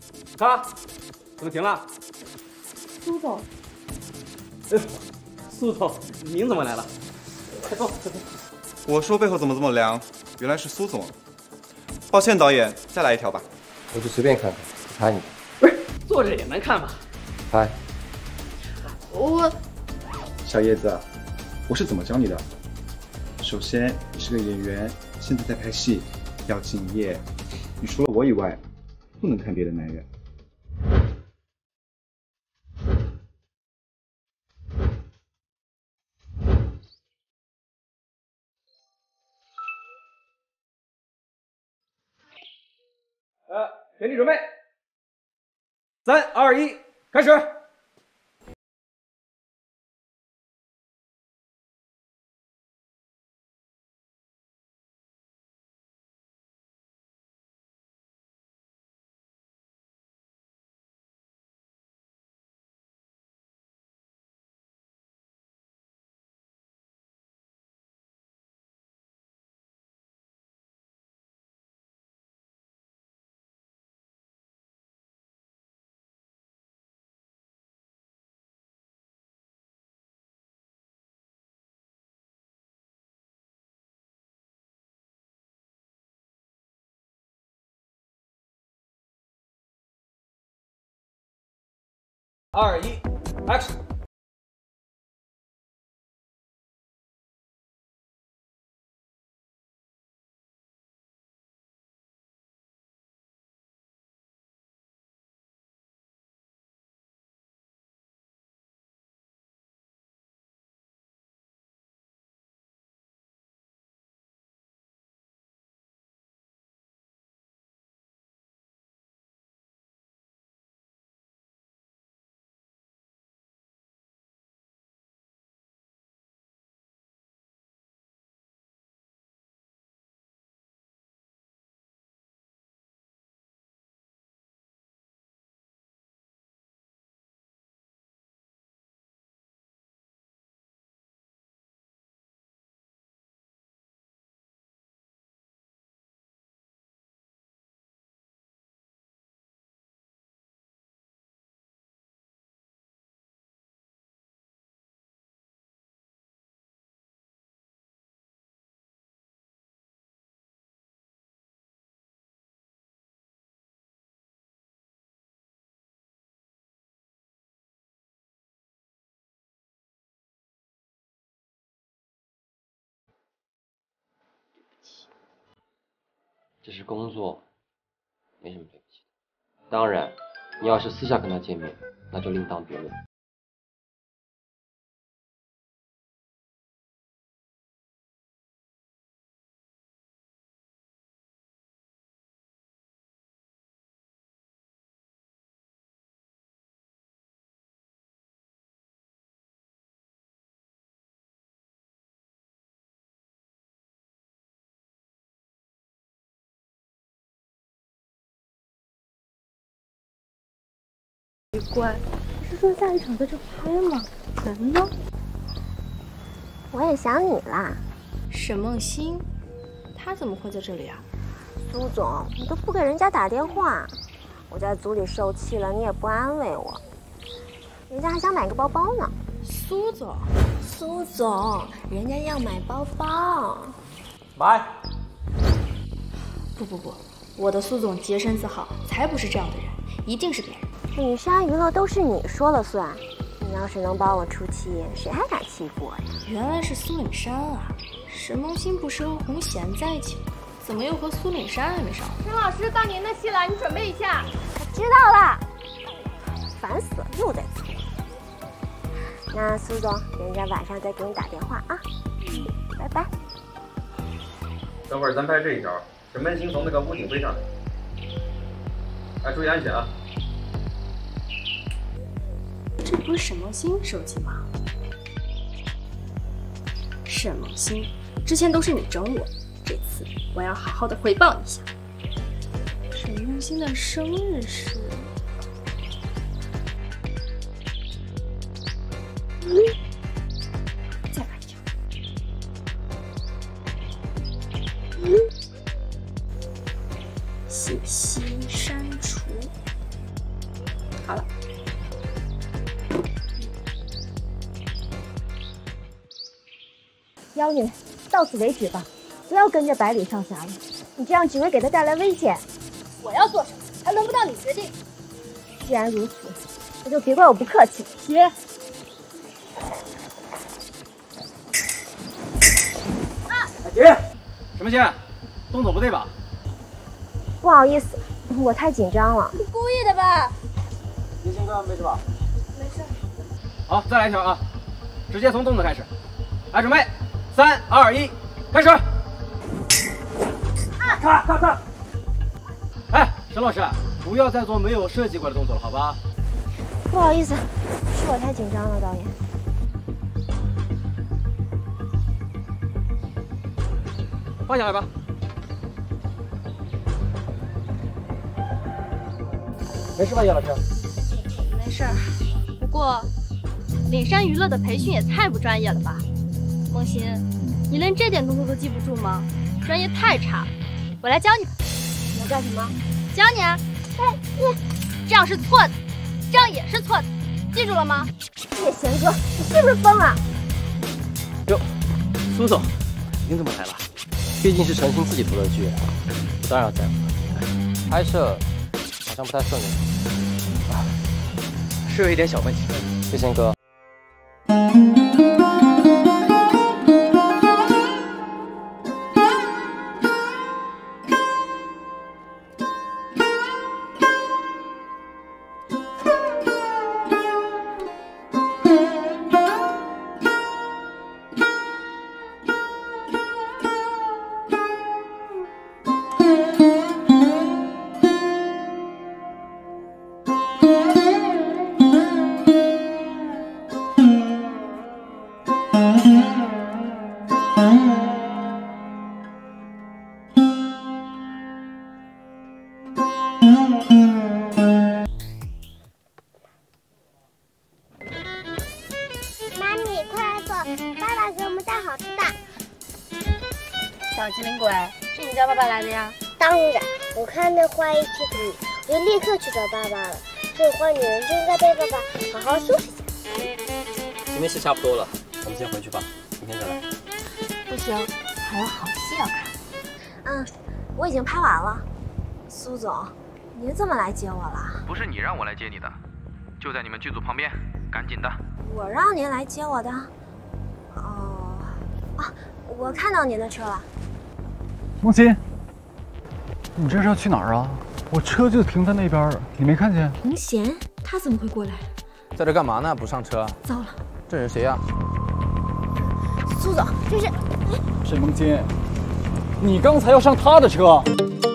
咔，怎么停了？ 苏总， 苏总，您怎么来了？快坐，快坐。 我说背后怎么这么凉？原来是苏总。抱歉，导演，再来一条吧。 我就随便看看，不拍你。 不是，坐着也能看吧？ 拍。 我小叶子，我是怎么教你的？首先，你是个演员，现在在拍戏，要敬业。你除了我以外，不能看别的男人。 全体准备，3、2、1，开始。2、1 ，Action！ 这是工作，没什么对不起。当然，你要是私下跟他见面，那就另当别论。 奇怪，不是说下一场在这拍吗？人呢？ 我也想你啦， 沈梦欣，她怎么会在这里啊？ 苏总，你都不给人家打电话，我在组里受气了，你也不安慰我，人家还想买个包包呢。 苏总， 苏总，人家要买包包。 买。 不，我的苏总洁身自好，才不是这样的人，一定是别人。 女杀娱乐都是你说了算，你要是能帮我出气，谁还敢欺负我呀？ 原来是苏岭山啊！沈梦欣不是和红贤在一起吗？怎么又和苏岭山还没上？ 陈老师，到您的戏了，你准备一下。 我知道了，烦死了，又在催。那苏总，人家晚上再给你打电话啊。拜拜。 等会儿咱拍这一条，沈梦欣从那个屋顶飞上来，哎，注意安全啊！ 这不是沈梦欣手机吗？沈梦欣，之前都是你整我，这次我要好好的回报一下。沈梦欣的生日是再来一条。信息删除。 好了。 妖女，到此为止吧，不要跟着百里少侠了，你这样只会给他带来危险。 我要做什么，还轮不到你决定。 既然如此，那就别怪我不客气。 姐， 姐，什么姐？动作不对吧？ 不好意思，我太紧张了。 故意的吧？ 叶鑫哥没事吧？ 没事。 好，再来一条啊！直接从动作开始。来，准备，3、2、1，开始！咔！哎，沈老师，不要再做没有设计过的动作了，好吧？ 不好意思，是我太紧张了，导演。 放下来吧。没事吧，叶老师？ 没事儿。不过，岭山娱乐的培训也太不专业了吧？梦欣，你连这点动作都记不住吗？专业太差了。我来教你吧。 你要干什么？ 教你啊！哎，这样是错的，这样也是错的，记住了吗？ 叶贤哥，你是不是疯了？ 哟，苏总，您怎么来了？毕竟是陈星自己投的剧，我当然要在乎。拍摄好像不太顺利， 是有一点小问题。 叶贤哥。 妈咪，快来坐，爸爸给我们带好吃的。 小机灵鬼，是你叫爸爸来的呀？ 当然，我看那花一提议，我就立刻去找爸爸了。这个坏女人就应该被爸爸好好收拾一下。 今天戏差不多了，我们先回去吧，明天再来。 不行，还有好戏要看。 我已经拍完了。苏总，您这么来接我了？ 不是你让我来接你的，就在你们剧组旁边，赶紧的。 我让您来接我的？我看到您的车了。 梦欣，你这是要去哪儿啊？我车就停在那边，你没看见？ 明贤，他怎么会过来？ 在这干嘛呢？不上车？ 糟了， 这人谁呀？ 苏总，这是…… 沈梦欣，你刚才要上他的车。